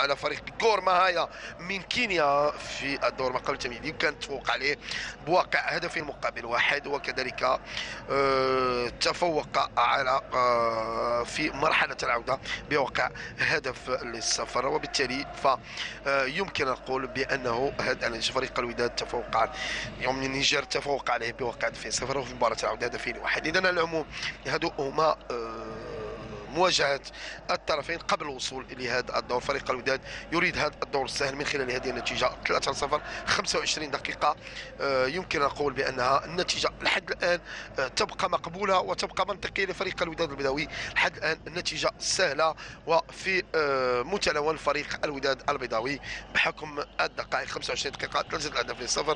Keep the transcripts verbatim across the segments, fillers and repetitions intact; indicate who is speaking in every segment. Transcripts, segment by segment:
Speaker 1: على فريق غور ماهايا من كينيا في الدور ما قبل التمهيدي، وكان تفوق عليه بواقع هدفين مقابل واحد، وكذلك آه، تفوق على آه، في مرحلة العودة بواقع هدف للصفر. وبالتالي فيمكن نقول بأنه هذا فريق الوداد تفوق على يوم النيجر تفوق عليه بواقع هدفين صفر، وفي مباراة العودة هدفين واحد. إذن على العموم هذو هما آه، مواجهة الطرفين قبل الوصول إلى هذا الدور. فريق الوداد يريد هذا الدور السهل من خلال هذه النتيجة ثلاثة صفر. خمسة وعشرين دقيقة آه، يمكن أن نقول بأنها النتيجة لحد الآن آه، تبقى مقبولة وتبقى منطقية لفريق الوداد البيضاوي. لحد الآن النتيجة سهلة وفي آه، متناول فريق الوداد البيضاوي بحكم الدقائق. خمسة وعشرين دقيقة ثلاثة الأهداف للصفر.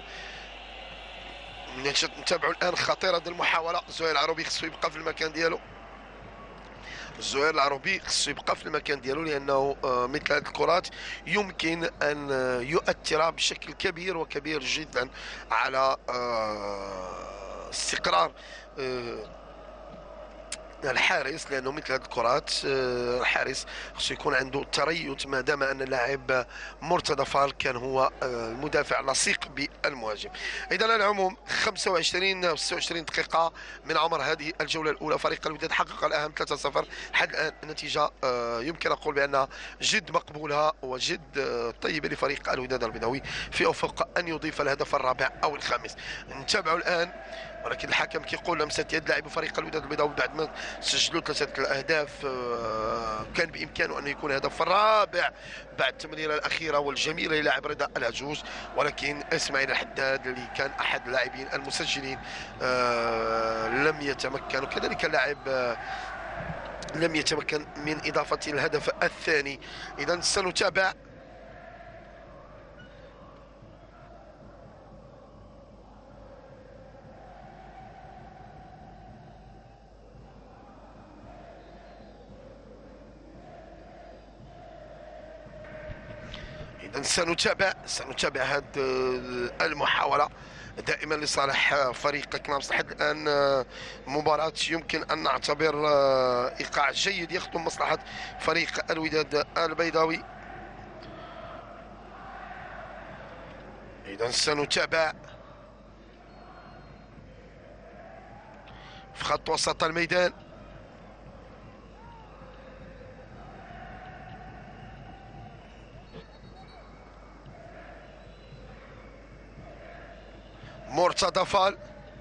Speaker 1: نتابعوا الآن خطيرة المحاولة. زهير العروبي خصو يبقى في المكان ديالو. الزهير العروبي خصو يبقى في المكان ديالو لانه مثل هذه الكرات يمكن ان يؤثر بشكل كبير وكبير جدا على استقرار الحارس، لانه مثل هذه الكرات الحارس خصو يكون عنده تريث ما دام ان اللاعب مرتضى فال كان هو المدافع لصيق بالمهاجم. اذا على العموم خمسة وعشرين و ستة وعشرين دقيقه من عمر هذه الجوله الاولى، فريق الوداد حقق الاهم ثلاثة صفر. لحد الان النتيجه يمكن اقول بانها جد مقبوله وجد طيبه لفريق الوداد البيضاوي في افق ان يضيف الهدف الرابع او الخامس. نتابعوا الان، ولكن الحكم كيقول لمسه يد لاعب فريق الوداد البيضاوي بعد ما سجلوا ثلاثه الاهداف كان بامكانه ان يكون هدف الرابع بعد التمريره الاخيره والجميله للاعب رضا العجوز، ولكن اسماعيل الحداد اللي كان احد اللاعبين المسجلين لم يتمكن، وكذلك اللاعب لم يتمكن من اضافه الهدف الثاني. اذا سنتابع إذا سنتابع سنتابع هذه المحاولة دائما لصالح فريق كنابس. لحد الآن مباراة يمكن أن نعتبر إيقاع جيد يخدم مصلحة فريق الوداد البيضاوي. إذا سنتابع في خط وسط الميدان. مرتضى فال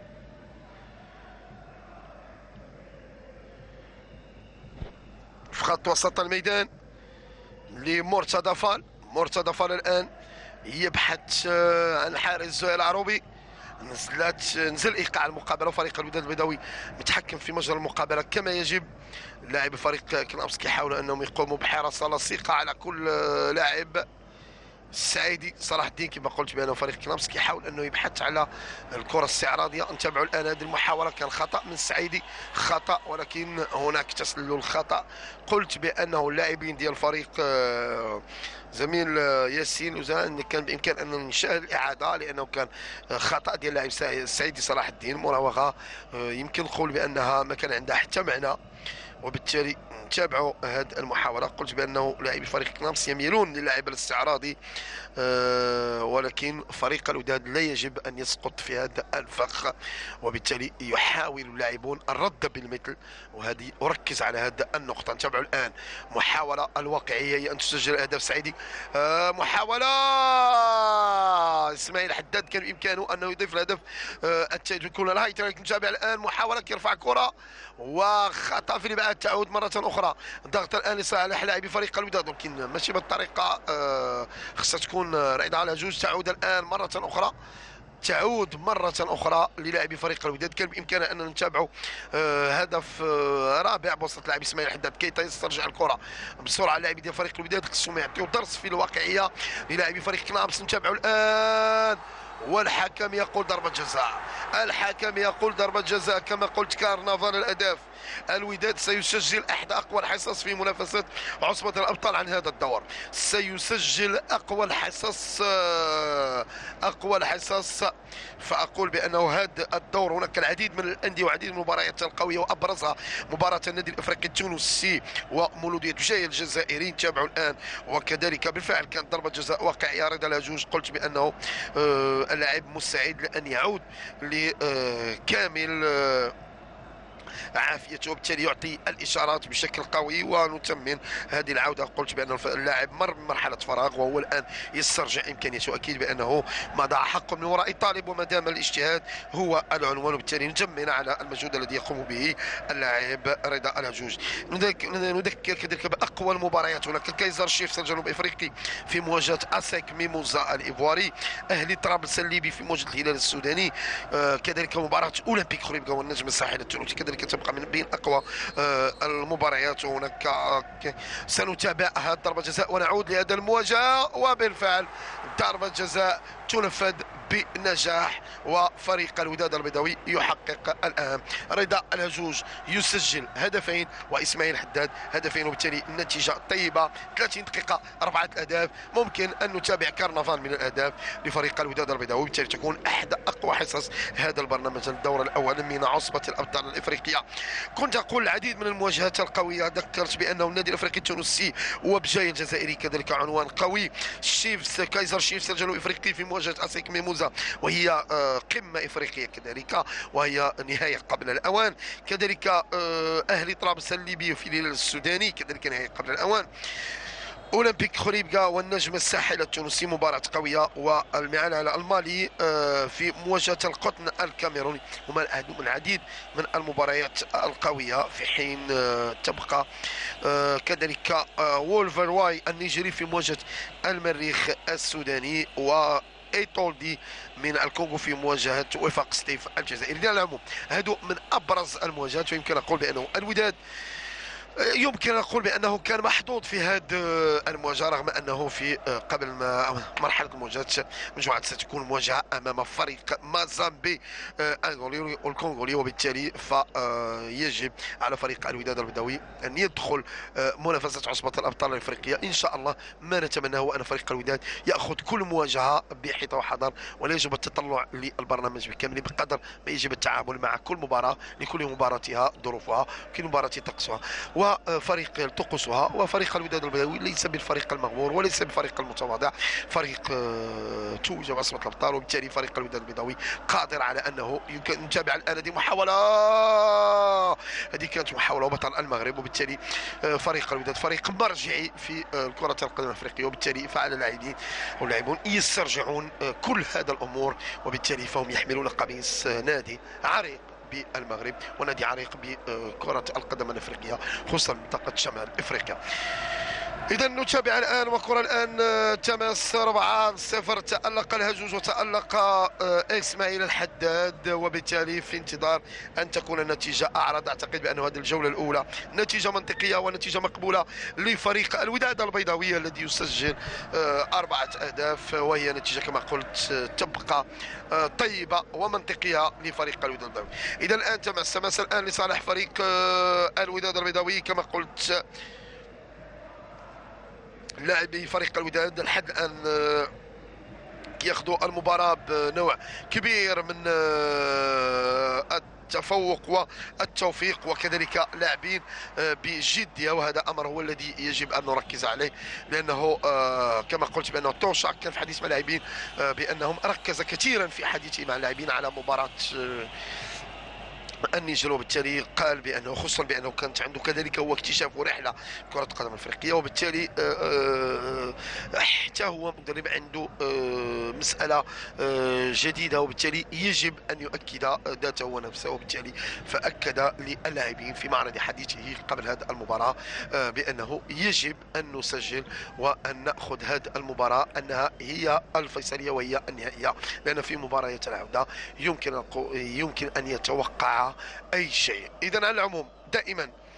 Speaker 1: في خط وسط الميدان لمرتضى فال. مرتضى فال الآن يبحث عن حارس زهير العروبي. نزلت نزل ايقاع المقابله، وفريق الوداد البيضاوي متحكم في مجرى المقابله كما يجب. لاعب فريق كنابس كيحاولوا انهم يقوموا بحراسه لصيقه على كل لاعب. السعيدي صلاح الدين كما قلت بانه فريق كنابس كيحاول انه يبحث على الكره الاستعراضيه. نتابعوا الان هذه المحاوله، كان خطا من السعيدي، خطا، ولكن هناك تسلل خطا. قلت بانه اللاعبين ديال الفريق زميل ياسين وزان كان بامكان ان نشاهد الاعاده لانه كان خطا ديال اللاعب السعيدي صلاح الدين، مراوغه يمكن نقول بانها ما كان عندها حتى معنى. وبالتالي نتابعوا هذه المحاولة. قلت بأنه لاعبي فريق كنابس يميلون للاعب الاستعراضي، أه ولكن فريق الوداد لا يجب أن يسقط في هذا الفخ، وبالتالي يحاول اللاعبون الرد بالمثل، وهذه أركز على هذه النقطة. نتابعوا الآن محاولة الواقعية هي أن تسجل أهداف سعيدي. أه محاولة إسماعيل حداد كان بإمكانه أنه يضيف الهدف أه الثالث ويكون الهايت. نتابع الآن محاولة كيرفع كرة وخطأ في الابعاد، تعود مرة أخرى ضغط الآن لصالح لاعبي فريق الوداد، ولكن ماشي بالطريقة أه خصها تكون رضا العجوز. تعود الآن مرة أخرى تعود مرة أخرى للاعبي فريق الوداد. كان بإمكاننا أن نتابعوا آه هدف آه رابع بوسط لاعب إسماعيل حداد. كيتا يسترجع الكرة بسرعة. اللاعبي ديال فريق الوداد خصهم يعطيو درس في الواقعية للاعبي فريق كنابس. نتابعوا الآن والحكم يقول ضربة جزاء. الحكم يقول ضربة جزاء. كما قلت كارنفال الأهداف، الوداد سيسجل احدى اقوى الحصص في منافسه عصبه الابطال عن هذا الدور. سيسجل اقوى الحصص اقوى الحصص فاقول بانه هذا الدور هناك العديد من الانديه وعديد من المباريات القويه، وابرزها مباراه النادي الافريقي التونسي ومولوديه جاي الجزائري. نتابعوا الان، وكذلك بالفعل كانت ضربه جزاء واقعيه. رضا الهجوج قلت بانه اللاعب مستعد لان يعود لكامل عافيته، وبالتالي يعطي الاشارات بشكل قوي ونتمن هذه العوده. قلت بان اللاعب مر من مرحله فراغ وهو الان يسترجع امكانياته. اكيد بانه ما ضاع حق من وراء طالب، وما دام الاجتهاد هو العنوان، وبالتالي نتمن على المجهود الذي يقوم به اللاعب رضا الهجوج. نذكر كذلك باقوى المباريات. هناك كايزر شيفز الجنوب افريقي في مواجهه اسيك ميموزا الايفواري، اهلي طرابلس الليبي في مواجهه الهلال السوداني، آه كذلك مباراه اولمبيك خريبكا والنجم الساحل التونسي كذلك تبقى من بين اقوى آه المباريات. هناك سنتابع هذه ضربه جزاء ونعود لهذا المواجهه، وبالفعل ضربه جزاء تنفذ بنجاح، وفريق الوداد البيضاوي يحقق الان. رضا الهجوج يسجل هدفين واسماعيل حداد هدفين، وبالتالي النتيجه طيبه. ثلاثين دقيقه اربعه اهداف. ممكن ان نتابع كرنفال من الاهداف لفريق الوداد البيضاوي، وبالتالي تكون احدى اقوى حصص هذا البرنامج الدور الاول من عصبه الابطال الافريقيه. كنت اقول العديد من المواجهات القويه. ذكرت بانه النادي الافريقي التونسي وبجاي الجزائري كذلك عنوان قوي. شيفز كايزر شيفز الجنوب افريقي في مواجهه اسيك ميموزا، وهي قمه افريقيه كذلك، وهي نهايه قبل الاوان. كذلك اهلي طرابلس الليبي في الهلال السوداني كذلك نهايه قبل الاوان. اولمبيك خريبكا والنجم الساحل التونسي مباراه قويه، والمعلالة المالي في مواجهه القطن الكاميروني. هما العديد من المباريات القويه، في حين تبقى كذلك وولفرواي النيجيري في مواجهه المريخ السوداني، و ايتولدي من الكونغو في مواجهه وفاق ستيف الجزائري. على العموم هذو من ابرز المواجهات، ويمكن اقول بانه الوداد يمكن أقول بأنه كان محظوظ في هذه المواجهة، رغم أنه في قبل ما مرحلة المواجهة مجموعة ستكون مواجهة أمام فريق مازامبي أنغولي والكونغولي، وبالتالي فيجب على فريق الوداد البيضاوي أن يدخل منافسة عصبة الأبطال الأفريقية إن شاء الله. ما نتمناه هو أن فريق الوداد يأخذ كل مواجهة بحيطة وحذر، ولا يجب التطلع للبرنامج بالكامل، بقدر ما يجب التعامل مع كل مباراة لكل مباراتها ظروفها، كل مباراة طقسها وفريق طقوسها. وفريق الوداد البيضاوي ليس بالفريق المغمور وليس بالفريق المتواضع، فريق توج بعصبة الابطال، وبالتالي فريق الوداد البيضاوي قادر على انه يمكن نتابع الان هذه محاوله، هذه كانت محاوله وبطل المغرب، وبالتالي فريق الوداد فريق مرجعي في كرة القدم الافريقيه، وبالتالي فعلى اللاعبين واللاعبون يسترجعون كل هذا الامور، وبالتالي فهم يحملون قميص نادي عريق بالمغرب ونادي عريق بكرة القدم الافريقيه، خصوصا منطقه شمال افريقيا. إذا نتابع الآن، وكرة الآن تماس أربعة صفر. تألق الهجوج وتألق إسماعيل الحداد، وبالتالي في انتظار أن تكون النتيجة أعرض. أعتقد بأن هذه الجولة الأولى نتيجة منطقية ونتيجة مقبولة لفريق الوداد البيضاوي الذي يسجل أربعة أهداف، وهي نتيجة كما قلت تبقى طيبة ومنطقية لفريق الوداد البيضاوي. إذا الآن تماس تماس الآن لصالح فريق الوداد البيضاوي. كما قلت لاعبي فريق الوداد لحد الان ياخذوا المباراه بنوع كبير من التفوق والتوفيق، وكذلك لاعبين بجديه، وهذا امر هو الذي يجب ان نركز عليه، لانه كما قلت بانه توشا كان في حديث مع اللاعبين بانهم ركز كثيرا في حديثه مع اللاعبين على مباراه النيجر، وبالتالي قال بانه خصوصا بانه كانت عنده كذلك هو اكتشاف ورحله كره القدم الافريقيه، وبالتالي حتى هو مدرب عنده مساله جديده، وبالتالي يجب ان يؤكد ذاته ونفسه، وبالتالي فاكد للاعبين في معرض حديثه قبل هذه المباراه بانه يجب ان نسجل وان ناخذ هذه المباراه انها هي الفيصليه وهي النهائيه، لان في مباريات العوده يمكن يمكن ان يتوقع اي شيء. اذا على العموم دائما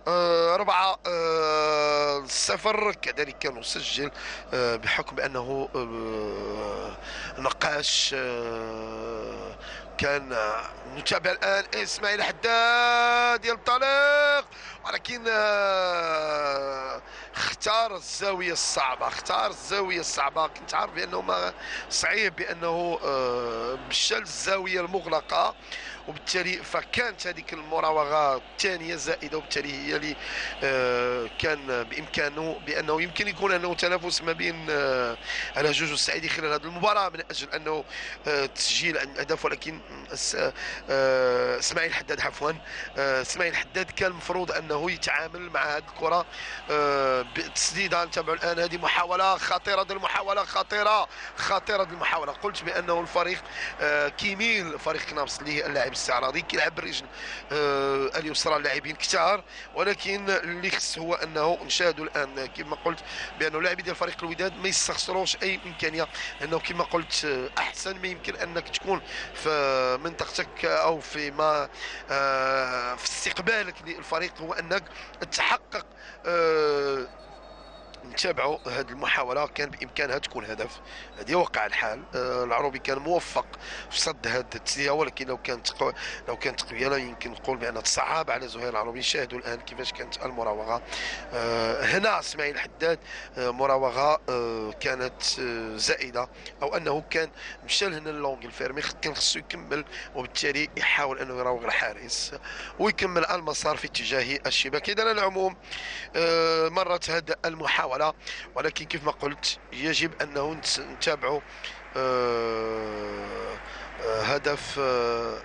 Speaker 1: آه، أربعة آه، صفر. كذلك كان مسجل آه، بحكم بأنه آه، نقاش آه، كان آه، نتابع الآن إسماعيل حداد ينطلق، ولكن آه، اختار الزاوية الصعبة، اختار الزاوية الصعبة. كنت عارف بأنه ما صعيب بأنه آه، مشى الزاوية المغلقة، وبالتالي فكانت هذيك المراوغه الثانيه زائده، وبالتالي هي اللي آه، كان بامكانه بانه يمكن يكون انه تنافس ما بين آه، الهجوج والسعيدي خلال هذه المباراه من اجل انه آه، تسجيل اهداف. ولكن آه، اسماعيل الحداد عفوا آه، اسماعيل الحداد كان المفروض انه يتعامل مع هذه الكره آه، بتسديده. نتابعوا الان هذه محاوله خطيره، هذه المحاوله خطيره خطيره، هذه المحاوله. قلت بانه الفريق آه، كيميل فريق كنابس اللي هي اللاعب الاستعراضي كيلعب بالرجل آه اليسرى. اللاعبين كثار، ولكن اللي خص هو انه نشاهدوا الان كما قلت بانه اللاعبين ديال فريق الوداد ما يستخسروش اي امكانيه، لانه كما قلت آه احسن ما يمكن انك تكون في منطقتك او في ما آه في استقبالك للفريق هو انك تحقق آه نتابعوا هذه المحاولة كان بإمكانها تكون هدف. هذه واقع الحال. آه العروبي كان موفق في صد هذه التسديدة، ولكن لو كانت قو... لو كانت قوية يمكن نقول بأنها تصعب على زهير العروبي. شاهدوا الآن كيفاش كانت المراوغة. آه هنا اسماعيل حداد آه مراوغة آه كانت آه زائدة، أو أنه كان مشى لهنا اللونغ الفيرمي، كان خصو يكمل، وبالتالي يحاول أنه يراوغ الحارس ويكمل المسار في اتجاه الشباك. إذا العموم آه مرت هذه المحاولة، ولكن كيف ما قلت يجب أنه نتابع آه آه هدف آه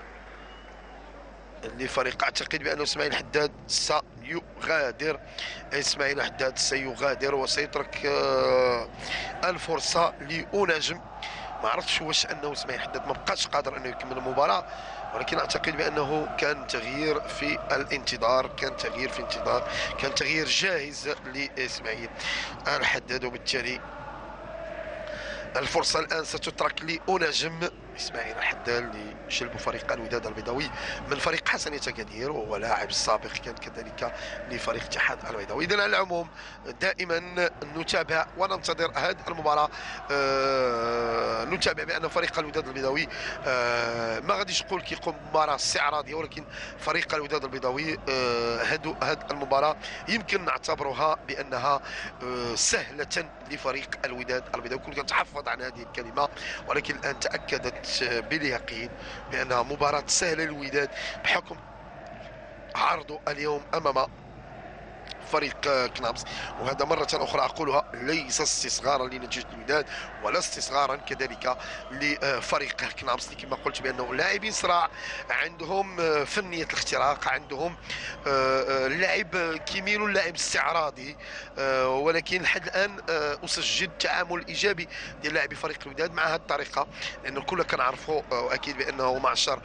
Speaker 1: لفريق. أعتقد بأنه إسماعيل حداد سيغادر، إسماعيل حداد سيغادر وسيترك آه الفرصة لأنجم. ما عرفتش واش أنه إسماعيل حداد ما بقاش قادر أنه يكمل المباراة، ولكن اعتقد بانه كان تغيير في الانتظار، كان تغيير في انتظار، كان تغيير جاهز لاسماعيل الحداد، وبالتالي الفرصه الان ستترك لأنجم اسماعيل الحداد لجلب فريق الوداد البيضاوي من فريق حسنية أكادير، وهو لاعب سابق كان كذلك لفريق اتحاد البيضاوي. اذا على العموم دائما نتابع وننتظر هذه المباراه. آه نتابع بان فريق الوداد البيضاوي آه ما غاديش نقول كيقوم بمباراه استعراضيه، ولكن فريق الوداد البيضاوي آه هذه المباراه يمكن نعتبرها بانها آه سهله لفريق الوداد البيضاوي. كنت كنتحفظ عن هذه الكلمه، ولكن الان تاكدت باليقين بأنها مباراة سهلة للوداد بحكم عرضه اليوم أمام فريق كنابس. وهذا مرة أخرى أقولها ليس استصغارا لنتيجة الوداد ولا استصغارا كذلك لفريق كنابس، كما قلت بأنه لاعبين صراع، عندهم فنية الاختراق، عندهم لاعب كيميلو لاعب استعراضي، ولكن لحد الآن أسجل تعامل إيجابي ديال لاعبي فريق الوداد مع هذه الطريقة، لأن الكل كنعرفوا وأكيد بأنه معشر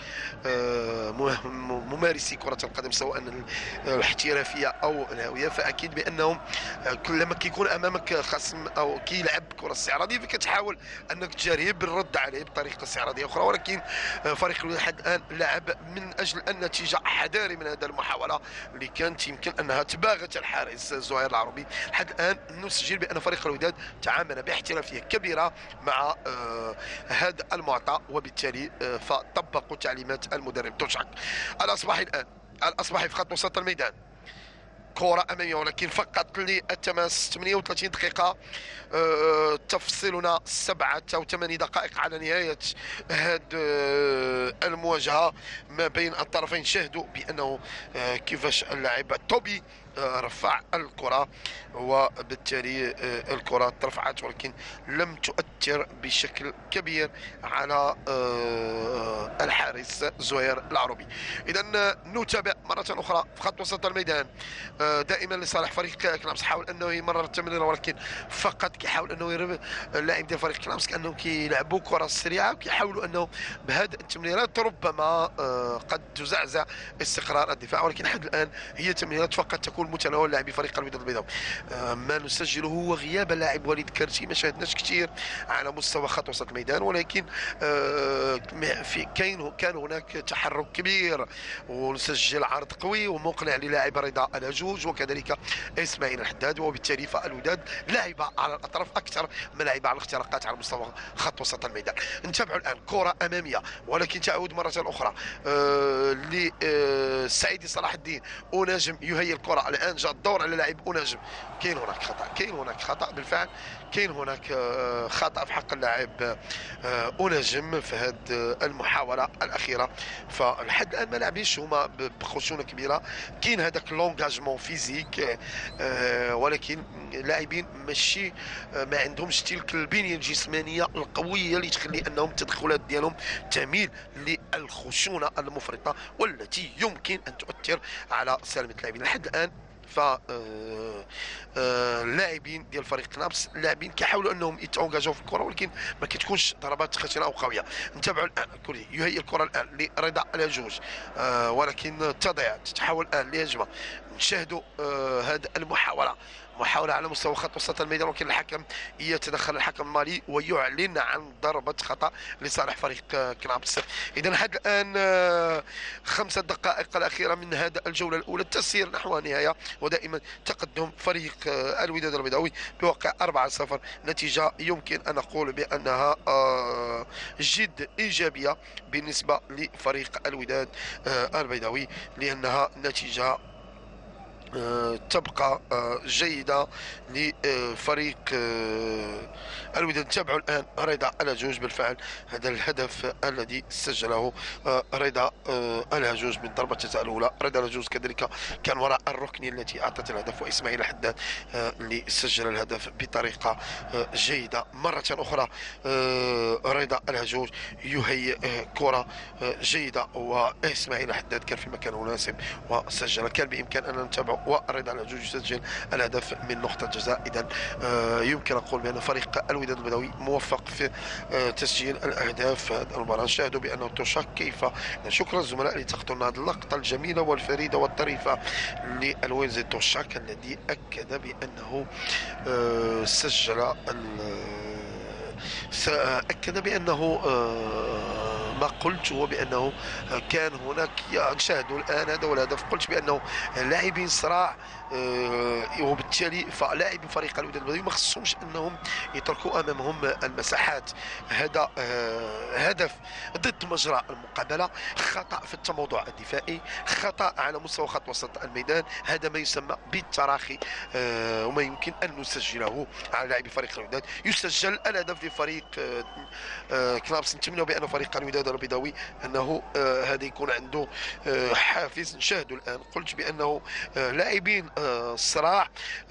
Speaker 1: ممارسي كرة القدم سواء الاحترافية أو الهاوية، فاكيد بانهم كلما كيكون امامك خصم او كيلعب كره استعراضيه فكتحاول انك تجاريه بالرد عليه بطريقه استعراضيه اخرى. ولكن فريق الوداد لحد الان لعب من اجل النتيجه، حذاري من هذه المحاوله اللي كانت يمكن انها تباغت الحارس زهير العروبي. لحد الان نسجل بان فريق الوداد تعامل باحترافيه كبيره مع آه هذا المعطى، وبالتالي آه فطبقوا تعليمات المدرب توشاك. الاصبحي الان الاصبحي في خط وسط الميدان، كرة أمامية ولكن فقط للتماس. ثمانية وثلاثين دقيقة أه تفصلنا سبعة أو ثمانية دقائق على نهاية هذه أه المواجهة ما بين الطرفين. شاهدوا بأنه أه كيفاش اللاعب توبي أه رفع الكرة، وبالتالي أه الكرة ترفعت ولكن لم تؤثر بشكل كبير على أه الحارس زهير العروبي. إذا نتابع مرة أخرى في خط وسط الميدان دائما لصالح فريق كنابس، حاول انه يمرر التمريره ولكن فقط كيحاول انه يربح اللاعب ديال فريق كنابس كانهم كيلعبوا كره سريعه، وكيحاولوا انه بهذه التمريرات ربما قد تزعزع استقرار الدفاع، ولكن حتى الان هي تمريرات فقط تكون يكون متناول لاعبي فريق الوداد البيضاوي. ما نسجله هو غياب اللاعب وليد كرتي. ما شاهدناش كثير على مستوى خط وسط الميدان، ولكن في كاين كان هناك تحرك كبير ونسجل عرض قوي ومقنع للاعب رضا الهجوج وكذلك اسماعيل الحداد، وبالتالي فالوداد لعب على الاطراف اكثر ما لعب على الاختراقات على مستوى خط وسط الميدان. نتابع الان كره اماميه ولكن تعود مره اخرى آه للسعيدي صلاح الدين. اناجم يهيئ الكره الان، جاء الدور على لاعب اناجم. كاين هناك خطا، كاين هناك خطا بالفعل، كاين هناك آه خطا في حق اللاعب آه اناجم في هذه المحاوله الاخيره. فلحد الان ما لاعبينش هما بخشونه كبيره، كاين هذاك لونجاجمون فيزيك آه ولكن لاعبين ماشي آه ما عندهمش تلك البنيه الجسمانيه القويه اللي تخلي انهم التدخلات ديالهم تميل للخشونه المفرطه والتي يمكن ان تؤثر على سلامه اللاعبين. لحد الان ف اللاعبين ديال فريق نابلس لاعبين كيحاولوا انهم يتونجاجوا في الكره، ولكن ما كتكونش ضربات خطيره او قويه. نتابعوا الان كوري يهيئ الكره الان لرضا الهجوج آه ولكن تضيع، تتحول الان لهجمه. نشاهدوا آه هذه المحاوله، محاولة على مستوى خط وسط الميدان، ولكن الحكم يتدخل، الحكم المالي، ويعلن عن ضربة خطأ لصالح فريق كنابلس. إذا هذا الآن خمسة دقائق الأخيرة من هذا الجولة الأولى، التسير نحو النهاية، ودائما تقدم فريق الوداد البيضاوي بواقع أربعة صفر. نتيجة يمكن أن نقول بأنها جد إيجابية بالنسبة لفريق الوداد البيضاوي، لأنها نتيجة تبقى جيدة لفريق الوداد. نتابعوا الآن رضا الهجوج. بالفعل هذا الهدف الذي سجله رضا الهجوج من ضربة الجزاء الأولى. رضا الهجوج كذلك كان وراء الركنية التي أعطت الهدف، وإسماعيل الحداد اللي سجل الهدف بطريقة جيدة. مرة أخرى رضا الهجوج يهيئ كرة جيدة، وإسماعيل الحداد كان في مكان مناسب وسجل. كان بإمكان أن نتابع ورضا الهجوج يسجل الهدف من نقطة جزاء. إذا آه يمكن أقول بأن فريق الوداد البيضاوي موفق في آه تسجيل الأهداف في هذه المباراة. شاهدوا بأنه تشك كيف. شكرا الزملاء اللي تقطعوا هذه اللقطة الجميلة والفريدة والطريفة للوينزي توشاك الذي أكد بأنه آه سجل أكد بأنه آه ما قلت هو بأنه كان هناك. نشاهدوا الآن هذا هو الهدف. قلت بأنه لاعبين صراع وبالتالي فلاعبين فريق الوداد البيضاوي ما خصهمش انهم يتركوا امامهم المساحات. هذا هدف ضد مجرى المقابله، خطا في التموضع الدفاعي، خطا على مستوى خط وسط الميدان. هذا ما يسمى بالتراخي وما يمكن ان نسجله على لاعبي فريق الوداد. يسجل الهدف لفريق كنابلس. نتمنى بان فريق الوداد البيضاوي انه هذا يكون عنده حافز. نشاهدوا الان، قلت بانه لاعبين الصراع.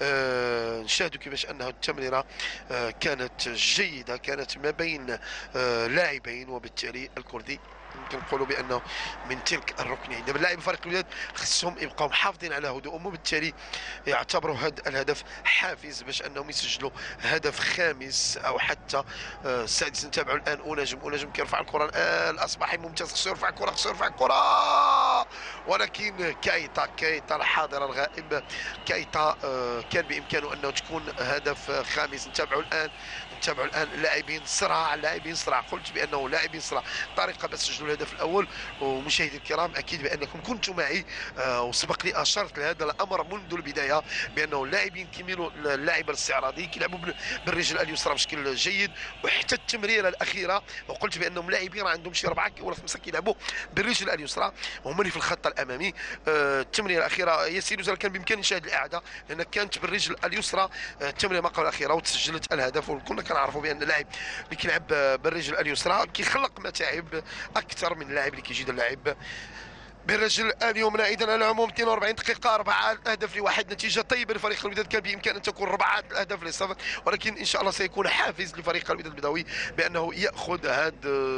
Speaker 1: نشاهدوا كيفاش انه التمريره كانت جيده، كانت ما بين لاعبين، وبالتالي الكردي يمكن نقولوا بانه من تلك الركنيه. دابا اللاعب فريق الوداد خصهم يبقاو محافظين على هدوءهم، وبالتالي يعتبروا هذا الهدف حافز باش انهم يسجلوا هدف خامس او حتى السادس. نتابعوا الان اناجم. اناجم كيرفع الكره الان، الاصبحي ممتاز، خصو يرفع الكره، خصو يرفع الكره، ولكن كايتا كايتا الحاضر الغائب كايتا كان بامكانه انه تكون هدف خامس. نتابعوا الان نتابعوا الان لاعبين صراع، لاعبين صراع. قلت بانه لاعبين صراع. طريقه باش سجلوا الهدف الاول. ومشاهدي الكرام اكيد بانكم كنتم معي آه وسبق لي اشرت لهذا الامر منذ البدايه بانه اللاعبين كيميلوا اللاعب الاستعراضي كيلعبوا بالرجل اليسرى بشكل جيد، وحتى التمريره الاخيره وقلت بانهم لاعبين راه عندهم شي اربعه ولا خمسه كيلعبوا بالرجل اليسرى وهما اللي في الخط الامامي. آه التمريره الاخيره ياسين وزال كان بامكاني نشاهد الاعاده لان كانت بالرجل اليسرى آه التمريره ما قبل الاخيره وتسجلت الهدف. وكنا كنعرفوا بان اللاعب اللي كيلعب بالرجل اليسرى كيخلق متاعب اكثر من اللاعب اللي كيجي اللاعب بالرجل اليمنى. اذا على العموم اثنين وأربعين دقيقه، اربعه اهداف لواحد، نتيجه طيبه لفريق الوداد. كان بامكان ان تكون اربعه الاهداف لصفر، ولكن ان شاء الله سيكون حافز لفريق الوداد البيضاوي بانه ياخذ هذه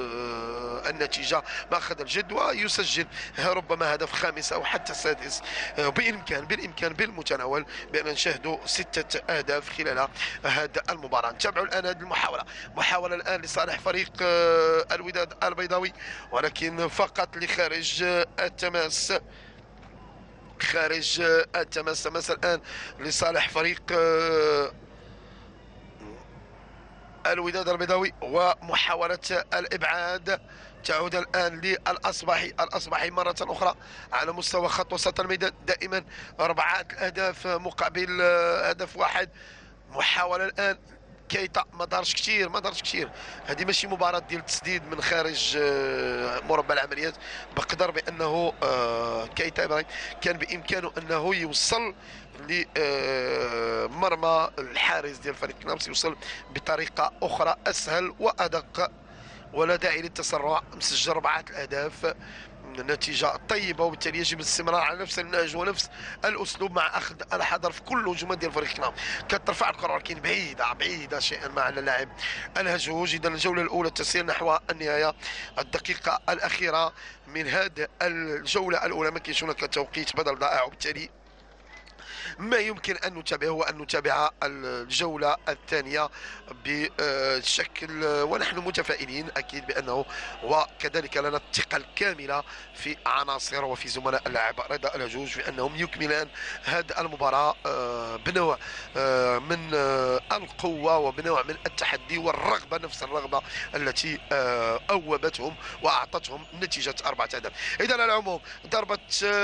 Speaker 1: النتيجه ماخذ الجد ويسجل ربما هدف خامس او حتى سادس. بالامكان بالامكان بالمتناول بان نشاهدوا سته اهداف خلال هذه المباراه. نتابعوا الان هذه المحاوله، محاوله الان لصالح فريق الوداد البيضاوي ولكن فقط لخارج التماس. خارج التماس. تماس الآن لصالح فريق الوداد البيضاوي، ومحاولة الإبعاد تعود الآن للأصبحي. الأصبحي مرة أخرى على مستوى خط وسط الميدان، دائما أربعة أهداف مقابل هدف واحد. محاولة الآن كيتا ما دارش كثير ما دارش كثير هذه ماشي مباراة ديال التسديد من خارج مربع العمليات. بقدر بأنه كيتا إبراهيم كان بإمكانه أنه يوصل لمرمى الحارس ديال فريق كنابس، يوصل بطريقة أخرى أسهل وأدق، ولا داعي للتسرع. مسجل أربعة الأهداف، نتيجة طيبة، وبالتالي يجب الاستمرار على نفس النهج ونفس الأسلوب مع أخذ الحذر في كل هجومات ديال فريق كناب. كترفع الكرة ولكن بعيدة بعيدة شيئا ما على اللاعب الهجوج. إذا الجولة الأولى تسير نحو النهاية، الدقيقة الأخيرة من هذه الجولة الأولى، ما كاينش هناك توقيت بدل ضائع، وبالتالي ما يمكن أن نتابعه هو أن نتابع الجولة الثانية بشكل، ونحن متفائلين أكيد بأنه، وكذلك لنا الثقة الكاملة في عناصر وفي زملاء اللاعب رضا الهجوج بأنهم يكملان هذه المباراة بنوع من القوة وبنوع من التحدي والرغبة، نفس الرغبة التي أوبتهم وأعطتهم نتيجة أربعة أهداف. إذا على العموم ضربة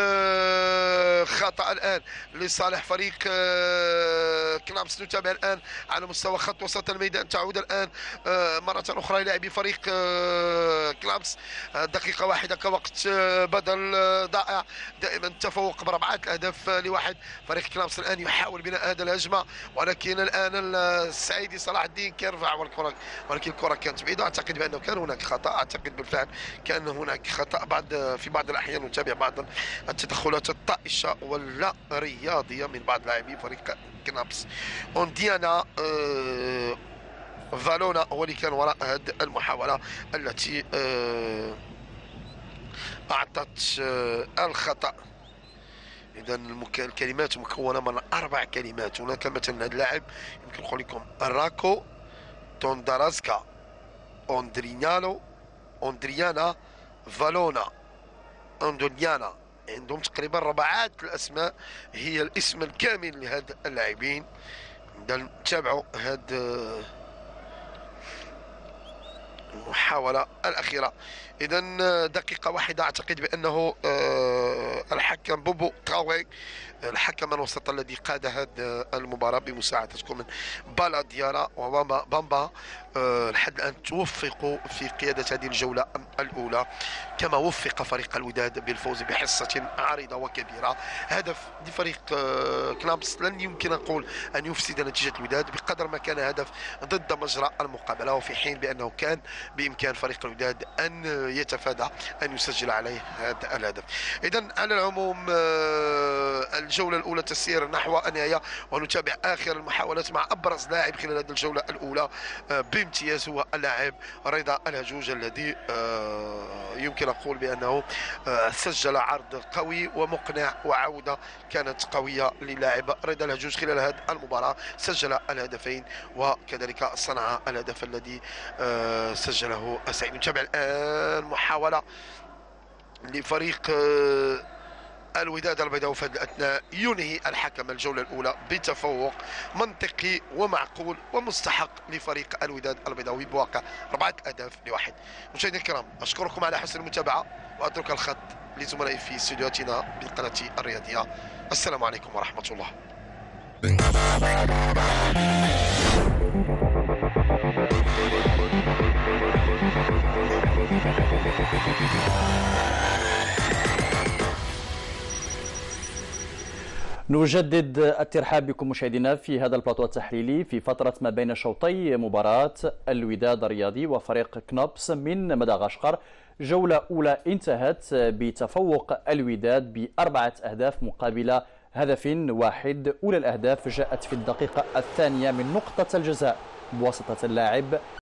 Speaker 1: خطأ الآن لصالح فريق كنابس. نتابع الآن على مستوى خط وسط الميدان، تعود الآن مرة أخرى لاعبي فريق كنابس. دقيقة واحدة كوقت بدل ضائع، دائما تفوق بربعة أهداف لواحد. فريق كنابس الآن يحاول بناء هذا الهجمة، ولكن الآن السعيدي صلاح الدين كيرفع والكرة، ولكن الكرة كانت بعيدة. أعتقد بأنه كان هناك خطأ، أعتقد بالفعل كان هناك خطأ بعد في بعض الأحيان. نتابع بعض التدخلات الطائشة ولا رياضية من بعض لاعبي فريق كنابس. اونديانا آه فالونا هو اللي كان وراء هذه المحاولة التي آه أعطت آه الخطأ. إذا الكلمات مكونة من أربع كلمات. هناك مثلا هذا اللاعب يمكن نقول لكم راكو تونداراسكا اوندرينيانو اوندريانا فالونا اوندونيانا. عندهم تقريبا ربعات الاسماء هي الاسم الكامل لهاد اللاعبين. نتابعوا هاد المحاولة الأخيرة. إذا دقيقة واحدة، أعتقد بأنه الحكم بوبو تراوي، الحكم الوسط الذي قاد هذه المباراة بمساعدتكم من بالا ديارا وبامبا بامبا، لحد الآن توفقوا في قيادة هذه الجولة الأولى، كما وفق فريق الوداد بالفوز بحصة عريضة وكبيرة. هدف لفريق كنابس لن يمكن أقول أن يفسد نتيجة الوداد بقدر ما كان هدف ضد مجرى المقابلة، وفي حين بأنه كان بإمكان فريق الوداد أن يتفادى أن يسجل عليه هذا الهدف. إذا على العموم الجولة الأولى تسير نحو النهاية، ونتابع آخر المحاولات مع أبرز لاعب خلال هذه الجولة الأولى بامتياز هو اللاعب رضا الهجوج، الذي يمكن أقول بأنه سجل عرض قوي ومقنع، وعودة كانت قوية للاعب رضا الهجوج خلال هذه المباراة. سجل الهدفين وكذلك صنع الهدف الذي سجله سعيد. نتابع الآن محاولة لفريق الوداد البيضاوي في هذه الأثناء. ينهي الحكم الجولة الأولى بتفوق منطقي ومعقول ومستحق لفريق الوداد البيضاوي بواقع أربعة أهداف لواحد. مشاهدينا الكرام، أشكركم على حسن المتابعة، وأترك الخط لزملائي في استديوهاتنا بالقناة الرياضية. السلام عليكم ورحمة الله.
Speaker 2: نجدد الترحاب بكم مشاهدينا في هذا البلاطو التحليلي في فترة ما بين شوطي مباراة الوداد الرياضي وفريق كنابس من مدغشقر. جولة أولى انتهت بتفوق الوداد بأربعة أهداف مقابل هدف واحد. أولى الأهداف جاءت في الدقيقة الثانية من نقطة الجزاء بواسطة اللاعب